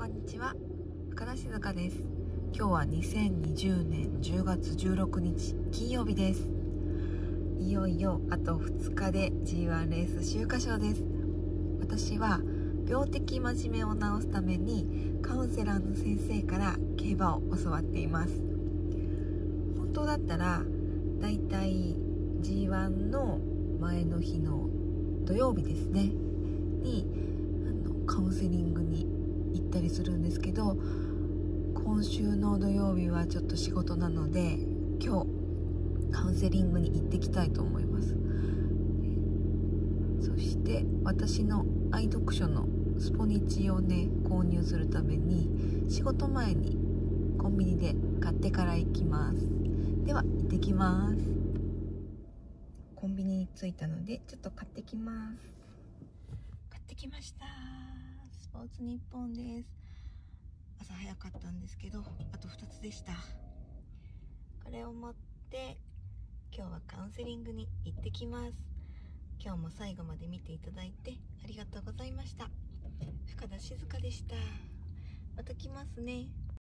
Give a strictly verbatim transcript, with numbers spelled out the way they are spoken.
こんにちは、深田静香です。今日はにせんにじゅうねんじゅうがつじゅうろくにち金曜日です。いよいよあとふつかで ジーワン レース秋華賞です。私は病的真面目を治すためにカウンセラーの先生から競馬を教わっています。本当だったらだいたい ジーワン の前の日の土曜日ですねにあのカウンセリングに行ったりするんですけど、今週の土曜日はちょっと仕事なので今日カウンセリングに行ってきたいと思います。そして私の愛読書のスポニチをね購入するために仕事前にコンビニで買ってから行きます。では行ってきます。コンビニに着いたのでちょっと買ってきます。買ってきました。スポーツニッポンです。朝早かったんですけどあとふたつでした。これを持って今日はカウンセリングに行ってきます。今日も最後まで見ていただいてありがとうございました。深田静香でした。また来ますね。